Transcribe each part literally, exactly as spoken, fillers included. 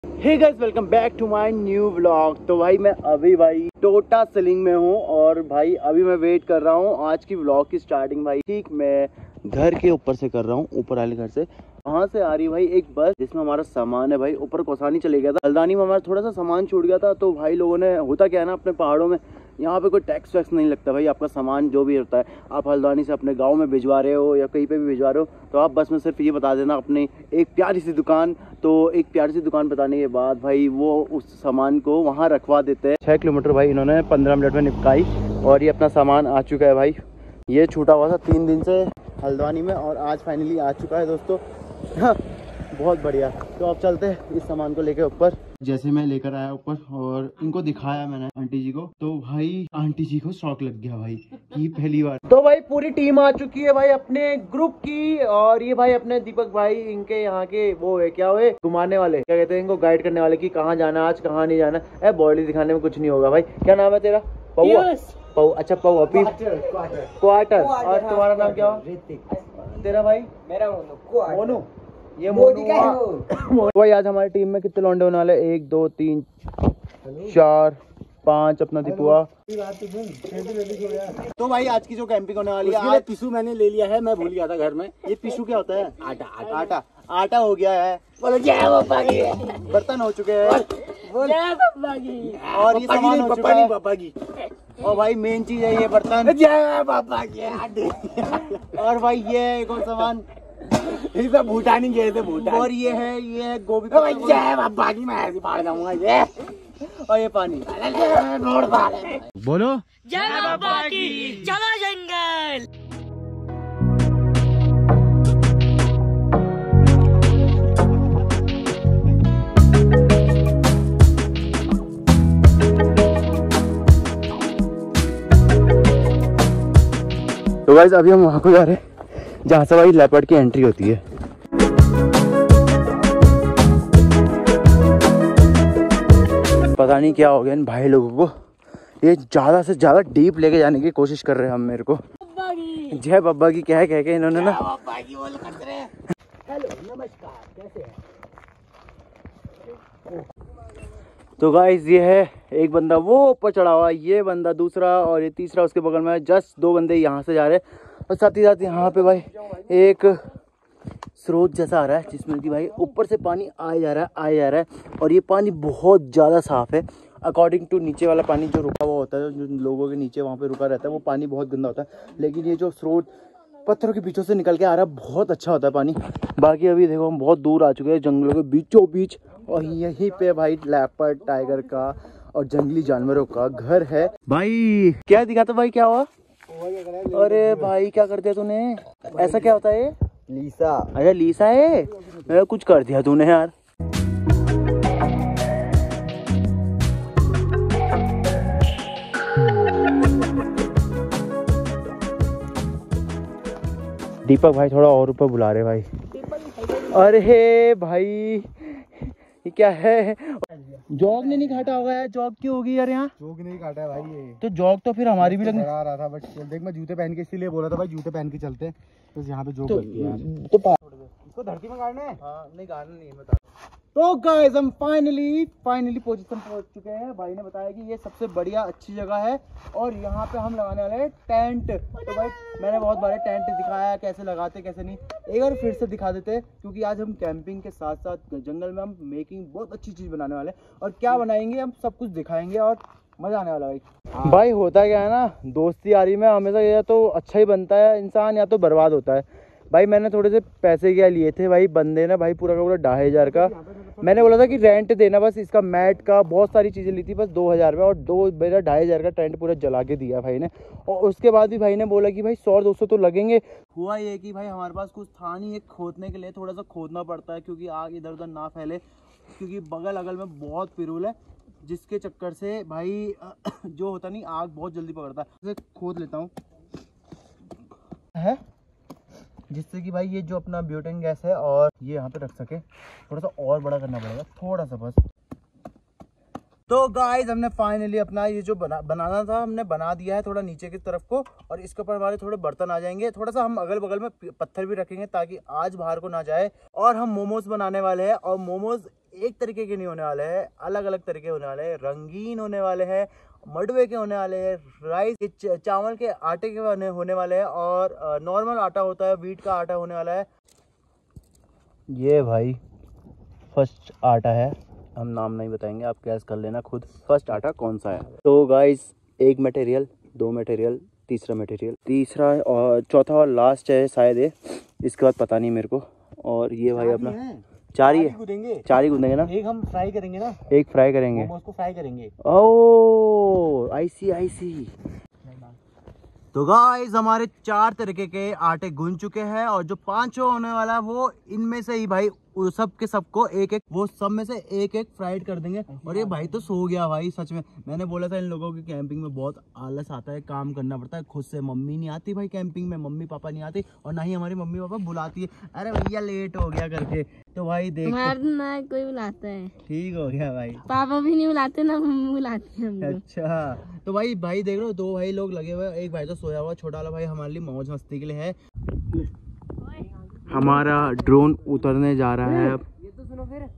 Hey guys, welcome back to my new vlog. तो भाई मैं अभी भाई टोटा सेलिंग में हूँ और भाई अभी मैं वेट कर रहा हूँ आज की व्लॉग की स्टार्टिंग। भाई ठीक मैं घर के ऊपर से कर रहा हूँ, ऊपर वाले घर से। वहाँ से आ रही भाई एक बस जिसमें हमारा सामान है। भाई ऊपर कोसानी चले गया था, हल्द्वानी में हमारा थोड़ा सा सामान छूट गया था। तो भाई लोगों ने, होता क्या है ना, अपने पहाड़ों में यहाँ पे कोई टैक्स वैक्स नहीं लगता। भाई आपका सामान जो भी होता है, आप हल्द्वानी से अपने गांव में भिजवा रहे हो या कहीं पे भी भिजवा रहे हो, तो आप बस में सिर्फ ये बता देना अपनी एक प्यारी सी दुकान। तो एक प्यारी सी दुकान बताने के बाद भाई वो उस सामान को वहाँ रखवा देते हैं। छः किलोमीटर भाई इन्होंने पंद्रह मिनट में निपटाई और ये अपना सामान आ चुका है। भाई ये छूटा हुआ था तीन दिन से हल्द्वानी में और आज फाइनली आ चुका है दोस्तों। हाँ, बहुत बढ़िया। तो अब चलते हैं इस सामान को लेके ऊपर। जैसे मैं लेकर आया ऊपर और इनको दिखाया मैंने आंटी जी को, तो भाई आंटी जी को शौक लग गया भाई कि पहली बार। तो भाई पूरी टीम आ चुकी है भाई अपने ग्रुप की। और ये भाई अपने दीपक भाई, इनके यहाँ के वो है, क्या हुए, घुमाने वाले, क्या कहते हैं इनको, गाइड करने वाले कि कहाँ जाना आज, कहाँ नहीं जाना। ए बॉडी दिखाने में कुछ नहीं होगा। भाई क्या नाम है तेरा? पौआ? पौ अच्छा पौआ पी क्वार्टर। और तुम्हारा नाम क्या हो? तेरा भाई? मेरा मोनू। ये मोनू भाई। आज हमारी टीम में कितने लौंडे होने वाले? एक दो तीन चार पाँच, अपना दीपुआ। तो भाई आज की जो कैंपिंग होने वाली है, आज पिसू मैंने ले लिया है, मैं भूल गया था घर में। ये पिसू क्या होता है? आटा। आटा आटा आटा हो गया है। बर्तन हो चुके हैं और ये सामान हो चुका है पापा की। और भाई मेन चीज है ये बर्तन पापा की। और भाई ये एक और सामान, भूटानी गए थे भूटान। और ये है ये है गोभी पापा की, मैं ऐसे फाड़ जाऊंगा ये। और ये पानी बोलो जय बाबा की। चलो जंगल। तो गाइस अभी हम वहां को जा रहे हैं जहाँ से भाई लेपर्ड की एंट्री होती है। पता नहीं क्या हो गया इन भाई लोगों को, ये ज्यादा से ज्यादा डीप लेके जाने की कोशिश कर रहे हैं हम मेरे को। जय बाबा की कह कह के इन्होंने ना। हेलो नमस्कार, कैसे हैं? तो गाइस ये है एक बंदा वो ऊपर चढ़ा हुआ, ये बंदा दूसरा, और ये तीसरा उसके बगल में। जस्ट दो बंदे यहाँ से जा रहे हैं और साथ ही साथ यहाँ पे भाई एक स्रोत जैसा आ रहा है जिसमें कि भाई ऊपर से पानी आया जा रहा है आया जा रहा है। और ये पानी बहुत ज़्यादा साफ़ है अकॉर्डिंग टू। नीचे वाला पानी जो रुका हुआ होता है, जो लोगों के नीचे वहाँ पे रुका रहता है, वो पानी बहुत गंदा होता है। लेकिन ये जो स्रोत पत्थरों के बीचों से निकल के आ रहा है, बहुत अच्छा होता है पानी। बाकी अभी देखो हम बहुत दूर आ चुके हैं जंगलों के बीचों बीच, और यहीं पे भाई लेपर्ड, टाइगर का और जंगली जानवरों का घर है। भाई क्या दिखाता भाई, क्या हुआ? अरे भाई क्या कर दिया तूने? ऐसा क्या होता है? लीसा। अच्छा लीसा है, मेरा कुछ कर दिया तूने यार। दीपक भाई थोड़ा और ऊपर बुला रहे भाई। अरे भाई ये क्या है? जॉग ने नहीं काटा होगा यार। जॉग क्यों होगी यार यहाँ? जॉग नहीं काटा है भाई ये। तो जॉग तो फिर हमारी भी लगने आ रहा था, बट देख मैं जूते पहन के इसीलिए बोला था भाई जूते पहन के चलते हैं, तो यहाँ पे जॉग तो, लग गया। तो इसको धरती में गाड़ना है? हाँ, नहीं गाड़ना नहीं है, बता। तो गाइस हम फाइनली फाइनली पोजीशन पहुंच चुके हैं। भाई ने बताया कि ये सबसे बढ़िया अच्छी जगह है और यहाँ पे हम लगाने वाले हैं टेंट। तो भाई मैंने बहुत बार टेंट दिखाया कैसे लगाते कैसे नहीं, एक बार फिर से दिखा देते हैं, क्योंकि आज हम कैंपिंग के साथ साथ जंगल में हम मेकिंग बहुत अच्छी चीज़ बनाने वाले हैं। और क्या बनाएंगे हम सब कुछ दिखाएंगे और मजा आने वाला भाई। हाँ। भाई होता क्या है ना, दोस्ती यारी में हमेशा या तो अच्छा ही बनता है इंसान या तो बर्बाद होता है। भाई मैंने थोड़े से पैसे क्या लिए थे भाई, बंदे ने भाई पूरा का पूरा ढाई हज़ार का, मैंने बोला था कि रेंट देना बस, इसका मैट का बहुत सारी चीज़ें ली थी बस दो हज़ार में, और दो मेरा ढाई हज़ार का टेंट पूरा जला के दिया भाई ने। और उसके बाद भी भाई ने बोला कि भाई सौ दो सौ तो लगेंगे। हुआ ये कि भाई हमारे पास कुछ था नहीं, एक खोदने के लिए थोड़ा सा खोदना पड़ता है क्योंकि आग इधर उधर ना फैले, क्योंकि बगल अगल में बहुत पिरूल है, जिसके चक्कर से भाई जो होता नहीं आग बहुत जल्दी पकड़ता है। खोद लेता हूँ है जिससे कि भाई ये जो अपना ब्यूटेन गैस है और ये यहाँ पे रख सके। थोड़ा सा और बड़ा करना पड़ेगा, थोड़ा सा बस। तो गाइस हमने फाइनली अपना ये जो बना बनाना था हमने बना दिया है थोड़ा नीचे की तरफ को, और इसके ऊपर हमारे थोड़े बर्तन आ जाएंगे। थोड़ा सा हम अगल बगल में पत्थर भी रखेंगे ताकि आज बाहर को ना जाए। और हम मोमोज बनाने वाले हैं, और मोमोज एक तरीके के नहीं होने वाले हैं, अलग अलग तरीके होने वाले हैं। रंगीन होने वाले हैं, मडवे के होने वाले हैं, राइस के चावल के आटे के होने होने वाले हैं, और नॉर्मल आटा होता है वीट का आटा होने वाला है। ये भाई फर्स्ट आटा है, हम नाम नहीं बताएंगे, आप गैस कर लेना खुद फर्स्ट आटा कौन सा है। तो गाइस एक मटेरियल, दो मटेरियल, तीसरा मटेरियल, तीसरा और चौथा और लास्ट है शायद ये, इसके बाद पता नहीं मेरे को। और ये भाई अपना चार ही है, चार ही गूंदेंगे ना। एक हम फ्राई करेंगे ना, एक फ्राई करेंगे, उसको फ्राई करेंगे। ओह आई सी आई सी। तो गाइस हमारे चार तरीके के आटे गूंज चुके हैं, और जो पांचों होने वाला है वो इनमें से ही भाई सब के सबको एक एक, वो सब में से एक एक फ्राइड कर देंगे। और ये भाई तो सो गया भाई, सच में मैंने बोला था इन लोगों की कैंपिंग में बहुत आलस आता है, काम करना पड़ता है खुद से। मम्मी नहीं आती भाई कैंपिंग में, मम्मी पापा नहीं आती, और ना ही हमारी मम्मी पापा बुलाती है, अरे भैया लेट हो गया करके। तो भाई देख ना कोई बुलाता है, ठीक हो गया भाई, पापा भी नहीं बुलाते ना मम्मी बुलाती है। अच्छा तो भाई भाई देख लो, दो भाई लोग लगे हुए, एक भाई तो सोया हुआ, छोटा वाला भाई हमारे लिए मौज मस्ती के लिए है। हमारा ड्रोन उतरने जा रहा है अब। ये तो सुनो फिर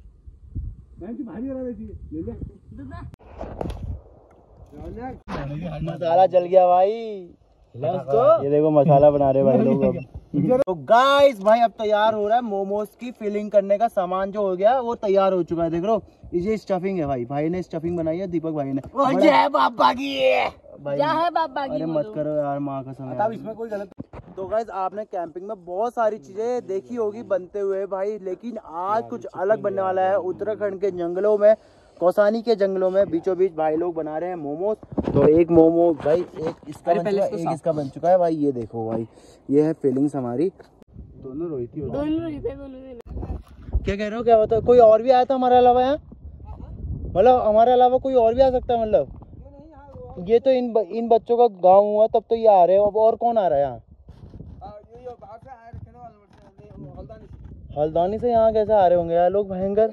मसाला जल गया भाई, ये देखो मसाला बना रहे भाई लोग अब। तो गाइस भाई अब तैयार हो रहा है मोमोज की फिलिंग करने का सामान, जो हो गया वो तैयार हो चुका है। देख लो ये स्टफिंग है भाई, भाई ने स्टफिंग बनाई है, दीपक भाई ने। जय बाबा की, भाई क्या है बाबा की, अरे मत करो यार, माँ का समय। अब इसमें कोई गलत। तो गाइस आपने कैंपिंग में बहुत सारी चीजें देखी होगी बनते हुए भाई, लेकिन आज कुछ अलग बनने वाला है। उत्तराखंड के जंगलों में, कौसानी के जंगलों में बीचों बीच भाई लोग बना रहे हैं मोमोज। तो एक मोमो भाई, एक इसका बन चुका है, एक इसका बन चुका है भाई। ये देखो भाई, ये है फीलिंग्स हमारी। दोनों रोई थी, दोनों रोहित है, दोनों। क्या कह रहे हो, क्या बता, कोई और भी आया था हमारे अलावा यहाँ? मतलब हमारे अलावा कोई और भी आ सकता है? मतलब ये तो इन इन बच्चों का गाँव हुआ तब तो ये आ रहे हो, अब और कौन आ रहा है यहाँ? हल्द्वानी से यहाँ कैसे आ रहे होंगे यार लोग भयंकर।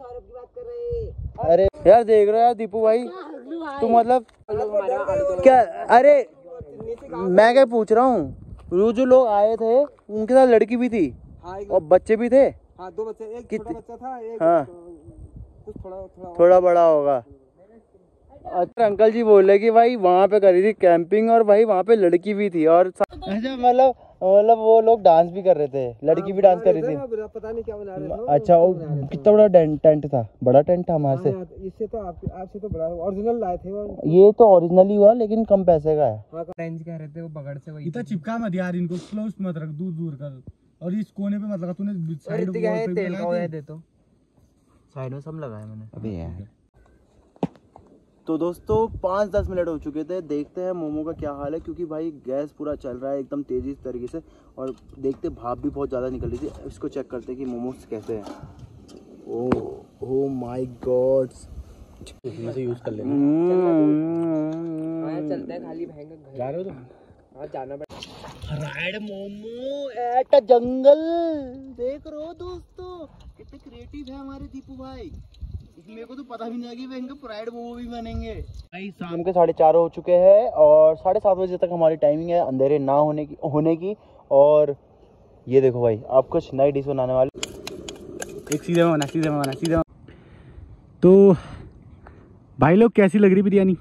अरे यार देख रहे हो यार दीपू भाई, तू मतलब क्या, अरे मैं क्या पूछ रहा हूँ, वो जो लोग आए थे उनके साथ लड़की भी थी और बच्चे भी थे। हाँ दो बच्चे, एक छोटा बच्चा था, एक हाँ कुछ थोड़ा थोड़ा थोड़ा बड़ा होगा। अच्छा अंकल जी बोले कि भाई वहाँ पे करी थी कैंपिंग, और भाई वहाँ पे लड़की भी थी, और अच्छा मतलब मतलब वो लोग डांस भी कर रहे थे, लड़की भी डांस कर रही थी, पता नहीं क्या बना रहे थे। अच्छा वो कितना बड़ा टेंट था? बड़ा टेंट था हमारे से, इससे तो आप आपसे तो बड़ा ओरिजिनल लाए थे वो। ये तो ओरिजिनल ही हुआ लेकिन कम पैसे का है। रेंज कह रहे थे वो बगड़ से, वही इतना चिपका मत यार, इनको क्लोज मत रख, दूर दूर कर, और इस कोने पे मत लगा तूने, साइड पे तेल का दे तो साइड में सब लगाया मैंने अभी यार। तो दोस्तों पाँच दस मिनट हो चुके थे, देखते हैं मोमो का क्या हाल है, क्योंकि भाई गैस पूरा चल रहा है एकदम तेजी तरीके से, और देखते भाप भी बहुत ज़्यादा निकल रही थी। इसको चेक करते हैं कि मोमोज कैसे हैं। ओह ओह माय गॉड, इसमें से यूज़ कर लेना। चलते हैं खाली भयंकर, जा रहे हो तो हाँ जाना पड़ेगा। Ride momo at a jungle, देख रहे हो दोस्तों कितने क्रिएटिव है हमारे दीपू भाई। मेरे को तो पता भी नहीं कि इनके प्राइड मोमो भी बनेंगे। भाई शाम के साढ़े चार हो चुके हैं, और साढ़े सात बजे तक हमारी टाइमिंग है अंधेरे ना होने की होने की और ये देखो भाई आप कुछ नई डिश बनाने वाले। एक सीधे में बना, सीधे में बना, सीधे में। तो भाई लोग कैसी लग रही बिरयानी?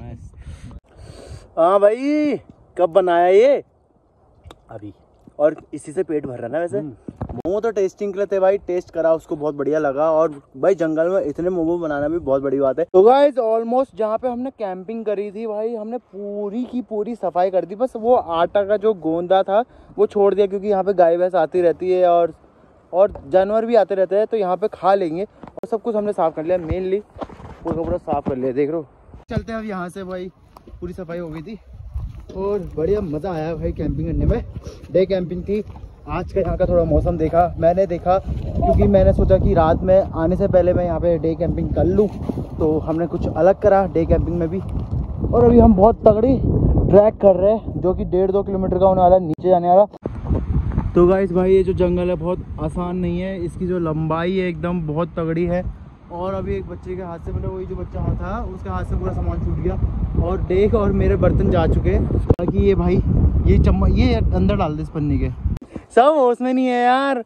हाँ भाई कब बनाया ये? अभी, और इसी से पेट भर रहा ना वैसे। मोमो तो टेस्टिंग के लिए थे भाई, टेस्ट करा उसको बहुत बढ़िया लगा, और भाई जंगल में इतने मोमो बनाना भी बहुत बड़ी बात है। तो गाइस ऑलमोस्ट जहाँ पे हमने कैंपिंग करी थी भाई, हमने पूरी की पूरी सफाई कर दी, बस वो आटा का जो गोंदा था वो छोड़ दिया, क्योंकि यहाँ पे गाय भैंस आती रहती है और और जानवर भी आते रहते हैं, तो यहाँ पे खा लेंगे, और सब कुछ हमने साफ कर लिया, मेनली पूरा पूरा साफ कर लिया। देख लो चलते हैं अब यहाँ से भाई, पूरी सफाई हो गई थी और बढ़िया मज़ा आया भाई कैंपिंग करने में। डे कैंपिंग थी आज का। यहाँ का थोड़ा मौसम देखा मैंने देखा क्योंकि मैंने सोचा कि रात में आने से पहले मैं यहाँ पे डे कैंपिंग कर लूँ, तो हमने कुछ अलग करा डे कैंपिंग में भी। और अभी हम बहुत तगड़ी ट्रैक कर रहे हैं जो कि डेढ़ दो किलोमीटर का होने वाला है, नीचे जाने वाला। तो गाइस भाई ये जो जंगल है बहुत आसान नहीं है, इसकी जो लंबाई है एकदम बहुत तगड़ी है। और अभी एक बच्चे के हाथ से, मतलब वही जो बच्चा हाथ था उसके हाथ से पूरा सामान छूट गया, और डेक और मेरे बर्तन जा चुके हैं। बाकी ये भाई ये चम्मच ये अंदर डाल दे इस पन्नी के, सब होश में नहीं है यार।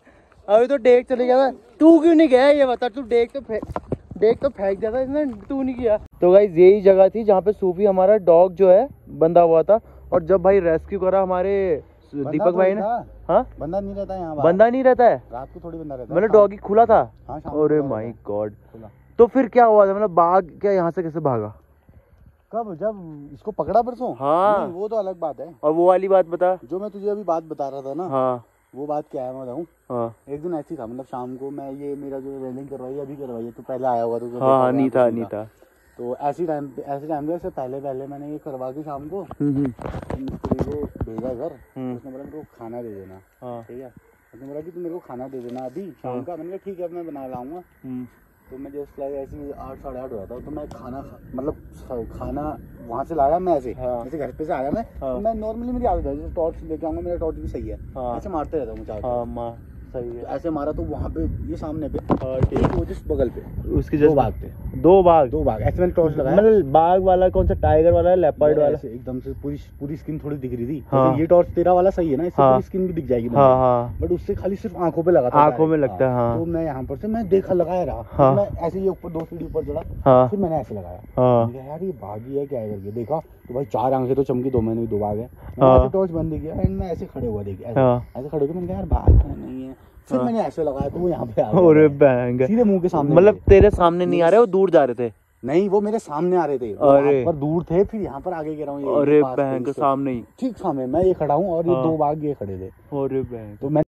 अभी तो डेक चले गया। तू क्यों नहीं गया ये बता। तू डेक तो फेंक डेक तो फेंक दिया था इसने, तू नहीं किया। तो गाइस यही जगह थी जहाँ पे सूफी हमारा डॉग जो है बंधा हुआ था। और जब भाई रेस्क्यू करा हमारे दीपक भाई ने। हाँ बंदा नहीं रहता यहाँ, बंदा नहीं रहता है रात को थोड़ी बंदा रहता है। मतलब डॉगी खुला था। अरे माय गॉड। तो फिर क्या हुआ था, मतलब बाघ क्या यहाँ से कैसे भागा? कब? जब इसको पकड़ा परसों? हाँ नहीं, वो तो अलग बात है। और वो वाली बात बता जो मैं तुझे अभी बात बता रहा था ना। हाँ वो बात क्या है मैं बताऊँ? हाँ एक दिन ऐसी था, मतलब शाम को मैं ये मेरा जो रेलिंग करवाई है अभी करवाई है, तो पहले आया होगा तो हाँ हाँ नहीं था नहीं था। तो ऐसी टाइम पे ऐसे टाइम पे ऐसे पहले पहले मैंने ये करवा के शाम को हम्म मिस्त्री को भेजा घर। हम्म। उसने बोला मेरे को खाना दे देना। हाँ ठीक है, उसने बोला कि तू मेरे को खाना दे देना अभी शाम का। मैंने कहा ठीक है मैं बना लाऊंगा। हम्म। तो मैं जस्ट लाइक ऐसे आठ साढ़े आठ हुआ था, तो मैं खाना खा, मतलब खाना वहाँ से लाया मैं ऐसे। हाँ। जैसे घर पे से आया मैं। हाँ। तो मैं नॉर्मली मेरी आदत है जैसे टॉर्च लेके आऊंगा, मेरा टॉर्च भी सही है। हाँ। ऐसे मारते रहता हूँ चार। हाँ माँ सही है। तो ऐसे मारा तो वहाँ पे ये सामने पे हाँ ठीक वो जिस बगल पे उसकी दो जैसे बाघ थे। दो बाघ दो बाघ ऐसे मैंने टॉर्च लगाया। मतलब बाघ वाला कौन सा, टाइगर वाला है लेपर्ड वाला? ऐसे एकदम से पूरी पूरी स्किन थोड़ी दिख रही थी। हाँ। जैसे ये टॉर्च तेरा वाला सही है ना, इससे हाँ। पूरी स्किन भी दिख जाएगी। हाँ हाँ बट उससे खाली सिर्फ आंखों पे लगा था। आंखों में लगता है। हाँ तो मैं यहाँ पर से मैं देखा लगाया रहा। हाँ। मैं ऐसे ही ऊपर दो सीढ़ी ऊपर चढ़ा। हाँ फिर मैंने ऐसे लगाया। हाँ मैंने कहा यार ये बागी है क्या है करके देखा तो भाई चार आंखें तो चमकी, दो मैंने भी दो बाघ है। मैंने हाँ। ऐसे टॉर्च बंद किया एंड मैं ऐसे खड़े हुआ देखिए ऐसे, हाँ। ऐसे खड़े होकर मैंने कहा यार बाघ है नहीं है। फिर हाँ। मैंने ऐसे लगाया तो वो यहाँ पे आ अरे गया बैंग सीधे मुंह के सामने। मतलब तेरे सामने नहीं आ रहे, वो दूर जा रहे थे? नहीं वो मेरे सामने आ रहे थे। वो अरे। वहाँ पर दूर थे, फिर यहाँ पर आगे गिरा हूँ। अरे बैंक सामने ही ठीक सामने मैं ये खड़ा हूँ और ये हाँ। दो बाघ ये खड़े थे। अरे बैंक तो मैं